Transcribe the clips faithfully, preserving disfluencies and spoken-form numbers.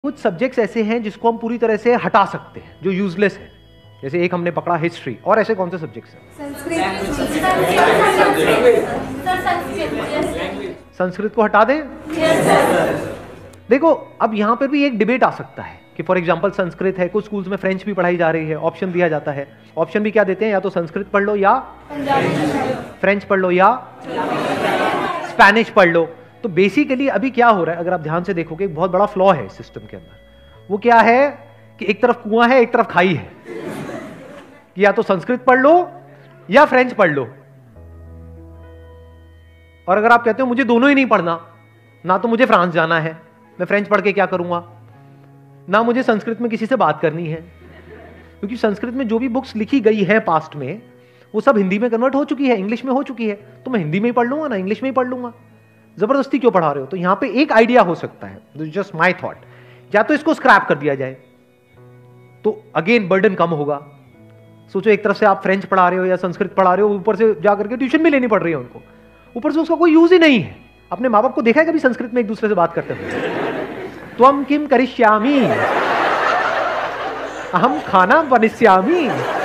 कुछ सब्जेक्ट्स ऐसे हैं जिसको हम पूरी तरह से हटा सकते हैं, जो यूजलेस है। जैसे एक हमने पकड़ा हिस्ट्री, और ऐसे कौन से सब्जेक्ट्स हैं? संस्कृत को हटा दें? देखो, अब यहां पर भी एक डिबेट आ सकता है कि फॉर एग्जांपल संस्कृत है, कुछ स्कूल्स में फ्रेंच भी पढ़ाई जा रही है, ऑप्शन दिया जाता है। ऑप्शन भी क्या देते हैं? या तो संस्कृत पढ़ लो, या फ्रेंच पढ़ लो, या स्पेनिश पढ़ लो। तो बेसिकली अभी क्या हो रहा है, अगर आप ध्यान से देखोगे, एक बहुत बड़ा फ्लॉ है सिस्टम के अंदर। वो क्या है कि एक तरफ कुआं है, एक तरफ खाई है, कि या तो संस्कृत पढ़ लो या फ्रेंच पढ़ लो। और अगर आप कहते हो मुझे दोनों ही नहीं पढ़ना, ना तो मुझे फ्रांस जाना है, मैं फ्रेंच पढ़ के क्या करूंगा, ना मुझे संस्कृत में किसी से बात करनी है, क्योंकि संस्कृत में जो भी बुक्स लिखी गई है पास्ट में, वो सब हिंदी में कन्वर्ट हो चुकी है, इंग्लिश में हो चुकी है, तो मैं हिंदी में ही पढ़ लूंगा ना इंग्लिश में ही पढ़ लूंगा। जबरदस्ती क्यों पढ़ा रहे हो? तो यहां पे एक आइडिया हो सकता है, जस्ट माय थॉट, या तो इसको स्क्रैप कर दिया जाए, तो अगेन बर्डन कम होगा। सोचो, एक तरफ से आप फ्रेंच पढ़ा रहे हो या संस्कृत पढ़ा रहे हो, ऊपर से जाकर के ट्यूशन भी लेनी पड़ रही है उनको, ऊपर से उसका कोई यूज ही नहीं है। अपने माँ बाप को देखा है कभी संस्कृत में एक दूसरे से बात करते हुए? त्वम किम करिष्यामि, अहम खाना बनिष्यामि।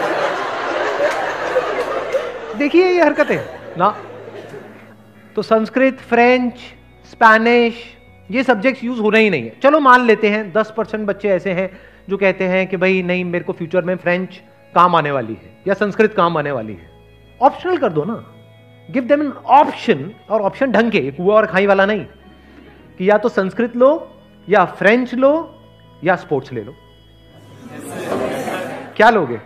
देखिए ये हरकतें ना। तो संस्कृत, फ्रेंच, स्पेनिश, ये सब्जेक्ट्स यूज होना ही नहीं है। चलो मान लेते हैं दस परसेंट बच्चे ऐसे हैं जो कहते हैं कि भाई नहीं, मेरे को फ्यूचर में फ्रेंच काम आने वाली है या संस्कृत काम आने वाली है। ऑप्शनल कर दो ना, गिव देम एन ऑप्शन, और ऑप्शन ढंग के, कुआं और खाई वाला नहीं कि या तो संस्कृत लो या फ्रेंच लो या स्पोर्ट्स ले लो। क्या लोगे?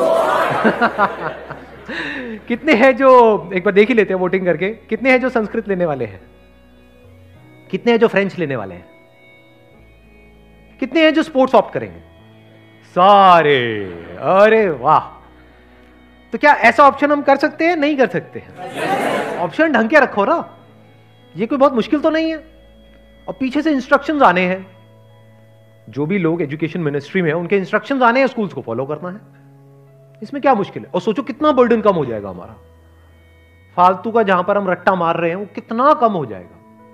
कितने हैं जो, एक बार देख ही लेते हैं वोटिंग करके, कितने हैं जो संस्कृत लेने वाले हैं, कितने हैं जो फ्रेंच लेने वाले हैं, कितने हैं जो स्पोर्ट्स ऑप्ट करेंगे? सारे। अरे वाह! तो क्या ऐसा ऑप्शन हम कर सकते हैं? नहीं कर सकते हैं। ऑप्शन ढंग के रखो ना, ये कोई बहुत मुश्किल तो नहीं है। और पीछे से इंस्ट्रक्शंस आने हैं, जो भी लोग एजुकेशन मिनिस्ट्री में है उनके इंस्ट्रक्शंस आने हैं, स्कूल्स को फॉलो करना है। इसमें क्या मुश्किल है? और सोचो कितना बर्डन कम हो जाएगा हमारा, फालतू का जहां पर हम रट्टा मार रहे हैं वो कितना कम हो जाएगा।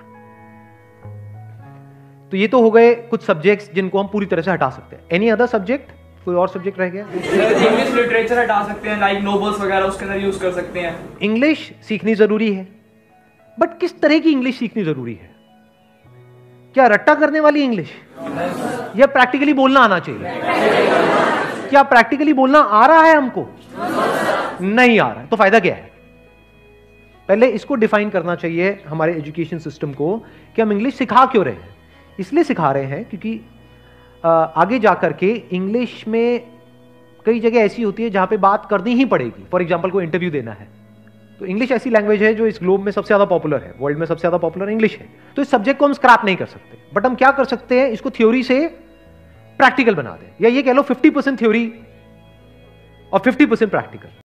तो ये तो हो गए कुछ सब्जेक्ट्स जिनको हम पूरी तरह से हटा सकते हैं। Any other subject? कोई और सब्जेक्ट रह गया? इंग्लिश लिटरेचर हटा सकते हैं, लाइक नोवेल्स वगैरह उसके अंदर यूज कर सकते हैं। इंग्लिश सीखनी जरूरी है, बट किस तरह की इंग्लिश सीखनी जरूरी है? क्या रट्टा करने वाली इंग्लिश, या प्रैक्टिकली बोलना आना चाहिए? क्या प्रैक्टिकली बोलना आ रहा है हमको? नहीं आ रहा है, तो फायदा क्या है? पहले इसको डिफाइन करना चाहिए हमारे एजुकेशन सिस्टम को कि हम इंग्लिश सिखा क्यों रहे हैं। इसलिए सिखा रहे हैं क्योंकि आगे जाकर के इंग्लिश में कई जगह ऐसी होती है जहां पे बात करनी ही पड़ेगी। फॉर एग्जांपल कोई इंटरव्यू देना है, तो इंग्लिश ऐसी लैंग्वेज है जो इस ग्लोब में सबसे ज्यादा पॉपुलर है, वर्ल्ड में सबसे ज्यादा पॉपुलर इंग्लिश है। तो इस सब्जेक्ट को हम स्क्रैप नहीं कर सकते, बट हम क्या कर सकते हैं, इसको थ्योरी से प्रैक्टिकल बना दें, या ये कह लो फिफ्टी परसेंट थ्योरी और फिफ्टी परसेंट प्रैक्टिकल।